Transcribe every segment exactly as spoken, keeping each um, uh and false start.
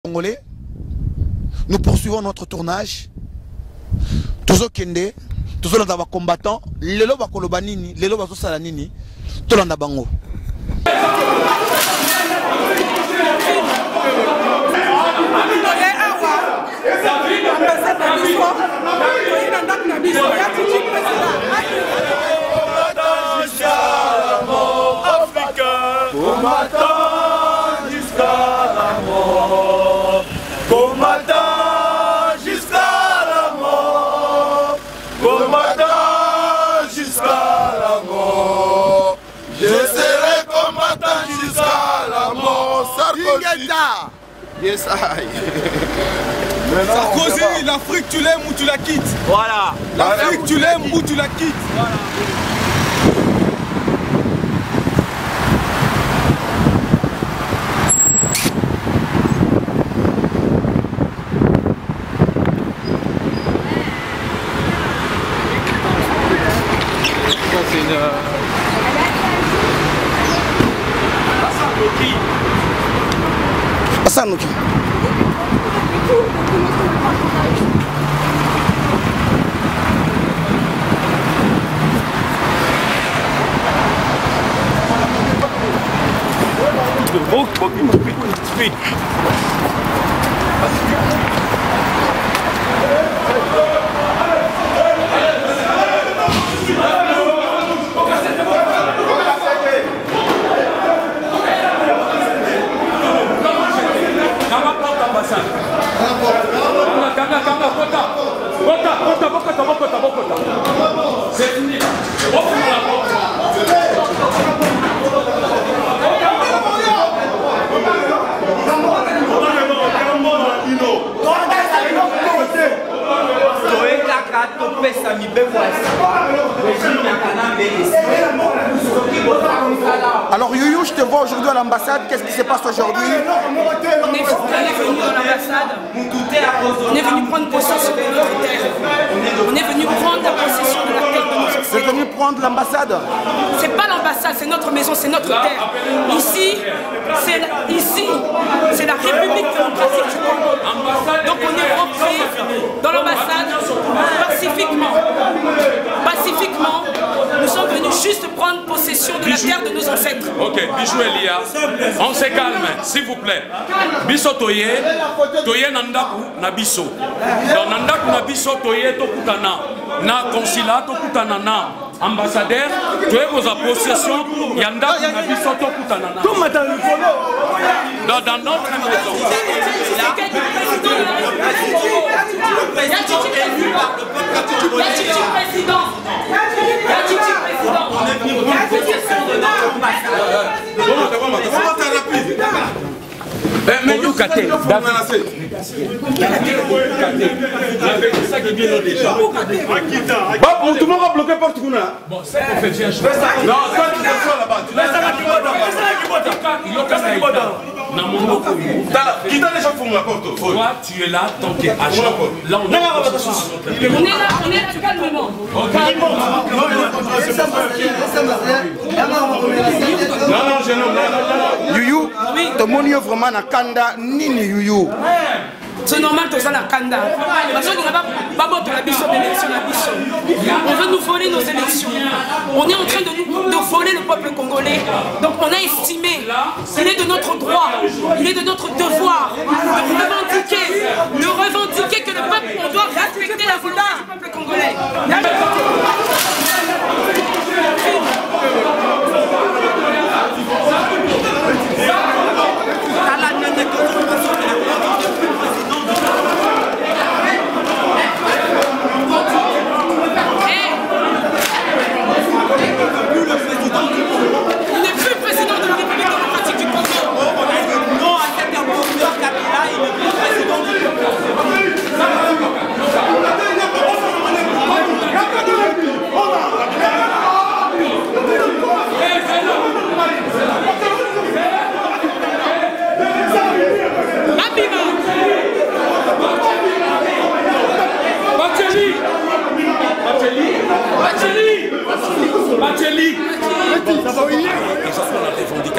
Congolais, nous poursuivons notre tournage. Tous au Kende, tous les combattants, les lobes à Kolobanini, les lobes à Salanini, tout le monde a bango. Combattant jusqu'à la mort, combattant jusqu'à la mort, combattant jusqu'à la mort, je serai combattant jusqu'à la mort. Sarkozy, yes I. Sarkozy, l'Afrique tu l'aimes ou tu la quittes. Voilà. L'Afrique tu l'aimes ou tu la quittes. Voilà. C'est une... Asanoki. C'est fini. Alors Youyou, je te vois aujourd'hui à l'ambassade, qu'est-ce qui se passe aujourd'hui? On est venu dans l'ambassade, on est venu prendre possession de notre terre. On est venu prendre la possession de la terre de nos ancêtres. Vous êtes venu prendre l'ambassade? C'est pas l'ambassade, c'est notre maison, c'est notre terre. Ici, c'est ici, c'est la République démocratique du Congo. Donc on est rentré dans l'ambassade pacifiquement. Pacifiquement, nous sommes venus juste prendre possession de la terre de nos ancêtres. Ok, Bijou Elia, on se calme, s'il vous plaît. Biso toye, toye nandaku na biso. Dans nandaku na biso toye tokutana na consulat tokutana na ambassadeur, toye koza possession yandaku na biso tokutana na. Dans, dans notre maison. On est venu prendre possession de notre Mais nous, Kate, ça qui vient déjà. Bon, tout le monde va bloquer porte. Bon, c'est qu'on fait bien. Non, toi tu t'assois là-bas. Tu laisses la qui t'a déjà fumé la porte. Toi, tu es là tant que agent. Là, on est là, on est là calmement. Non, non, je n'ai Youyou, te monio vraiment na kanda nini Youyou. C'est normal que ça la kanda. Parce qu'on n'a pas voté la biso d'élection la biso. On veut nous voler nos élections. On est en train de, nous, de voler le peuple congolais. Donc on a estimé, il est de notre droit, il est de notre devoir de revendiquer, de revendiquer que le peuple, on doit respecter la volonté du peuple congolais.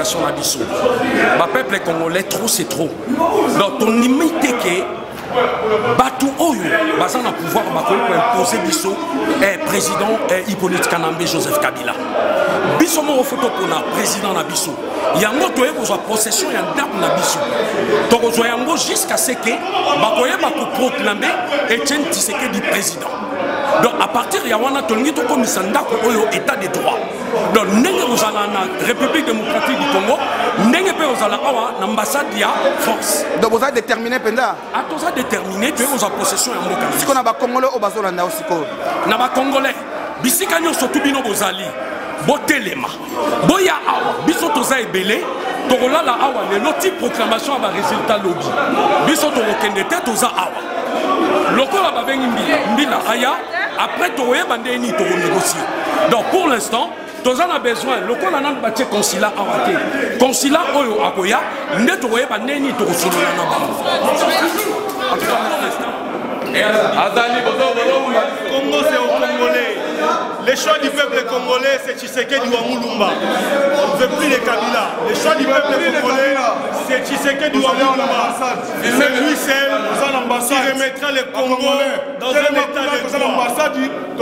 revendication na biso ba peuple congolais trop c'est trop donc ton limite que Batu Oyo, baza na pouvoir bakoli ko imposer biso eh, président eh, Hippolyte Kanambe Joseph Kabila. Biso mo photo pour na président na biso. Yango toye ko possession ya ndako na biso. To ko yango jusqu'à ce que bakoye bako proclamer Etienne Tshisekedi président. Donc à partir ya wana tolingi to komisa ndako oyo état de droit. Donc ndenge ozala na République démocratique du Congo, ndenge pe ozala awa na ambassade ya France. Donc vous avez déterminé penda. A toza déterminé tu es aux possession ya mboka. Si on a ba congolais au bazolanda aussi ko. Na ba congolais bisika nyonso tu bino bozali botelema boya awa biso toza ebele tokolala awa lelo ti proclamation ba résultat lobi biso tokokende te toza awa lokola babengi mbila mbila aya après toyeba ndeni tokonégocier. Donc pour l'instant toza na besoin lokola nanu batie consulat awa te consulat oyo akoya nde tokoyeba ndeni tokosolola na bango. Congo c'est au Congolais. Les choix du peuple congolais, c'est Tshisekedi Wamulumba. On ne veut plus les Kabila. Les choix du peuple congolais, c'est Tshisekedi Wamulumba. C'est lui seul qui remettra le Congo dans un état de droit. Le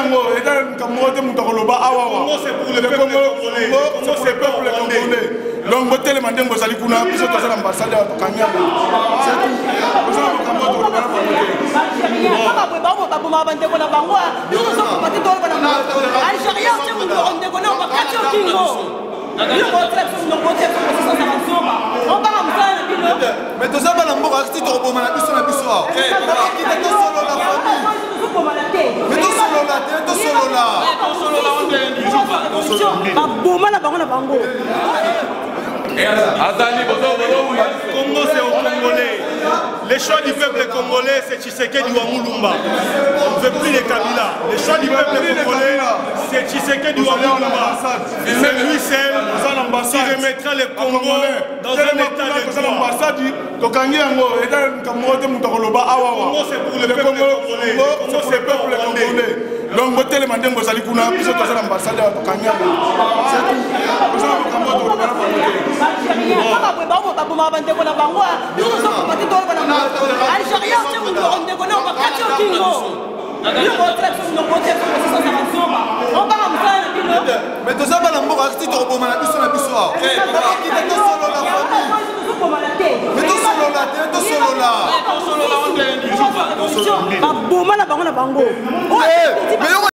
Congo c'est pour le peuple congolais. Le Congo c'est pour le peuple congolais. Donc, vous avez demandé que vous allez vous avez l'ambassade à Kanya. C'est tout. Vous avez mais tout ça, c'est un peu actif pour le monde. Congo c'est au Congolais. Les choix du peuple congolais, c'est Tshisekedi Wamulumba. On ne veut plus les Kabila. Les choix du peuple congolais, c'est Tshisekedi Wamulumba. C'est lui seul qui remettra le Congo dans un état de droit. Le Congo c'est pour le peuple congolais. Le Congo c'est pour le peuple congolais. Donc, vous avez demandé que vous allez vous avez l'ambassade à Kanya. C'est tout. Vous avez mais tout ça, c'est un peu actif pour le monde. Mais tout solo là, tout solo là. Mais